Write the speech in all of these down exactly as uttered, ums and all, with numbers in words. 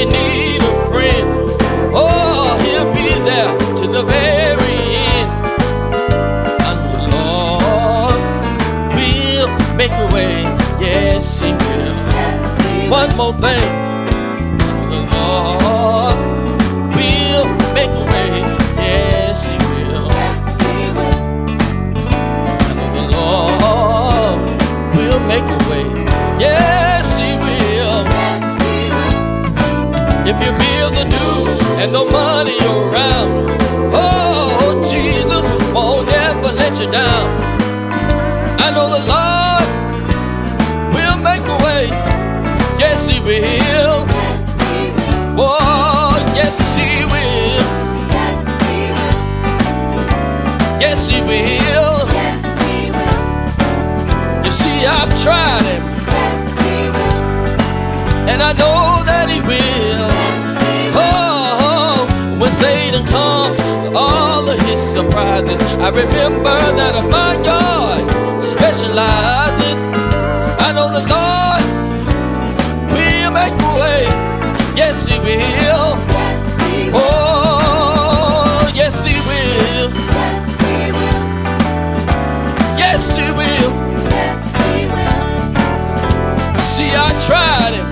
you need a friend, oh, he'll be there to the very end. And the Lord will make a way, yes, he will. One more thing, the Lord will make a way, yes, he will. And the Lord will make a way, yes, he will. If your bills are due and no money around, oh, Jesus won't ever let you down. I know the Lord will make a way, yes, he will. Oh, yes, he will. Yes, he will. You see, I've tried him, and I know that he will. Oh, when Satan comes with all of his surprises, I remember that my God specializes. I know the Lord will make a way, yes, he will. Oh, yes, he will. Yes, he will. See, I tried him,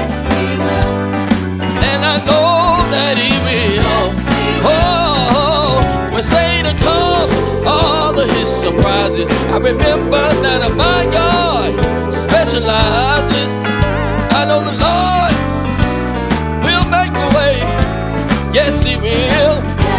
and I know that he will. Oh, when Satan comes, all of his surprises, I remember that my God specializes. I know the Lord will make a way, yes, he will.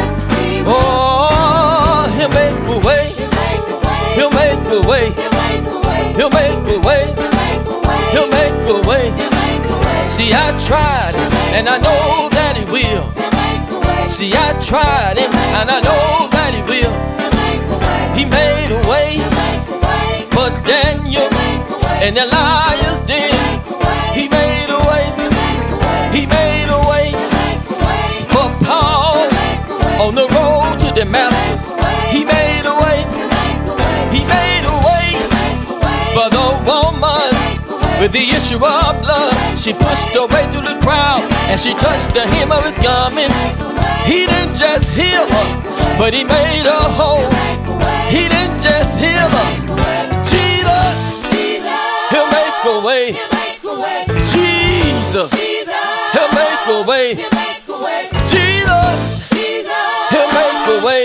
Oh, he'll make a way. He'll make a way. He'll make a way. He'll make a way. See, I tried him, and I know that he will. See, I tried him, and I know that he will. He made a way for Daniel and the lions den. He made a way. He made a way for Paul on the road to Damascus. He made a way. He made a way for the woman with the issue of blood. She pushed her way through the crowd, and she touched the hem of his garment. He didn't just heal her, but he made her whole. He didn't just heal her. Jesus, he'll make a way. Jesus, he'll make a way. Jesus, he'll make a way.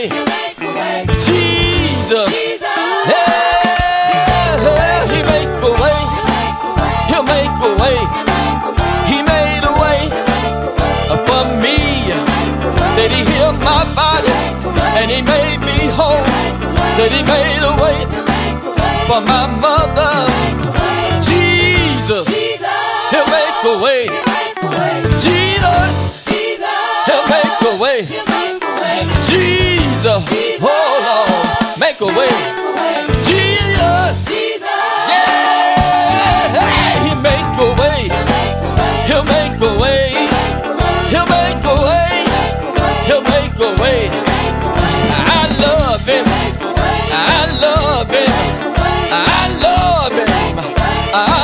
Jesus, yeah, he make a way. He'll make a way. He made a way for me. That he healed my body and he made me whole. That he made a way for my mother. Jesus, he'll make a way. Jesus, he'll make a way. Jesus, oh Lord, make a way. Jesus, yeah, he make a way. He'll make a way. He'll make a way. He'll make a way. I love him. I love him. I love him. I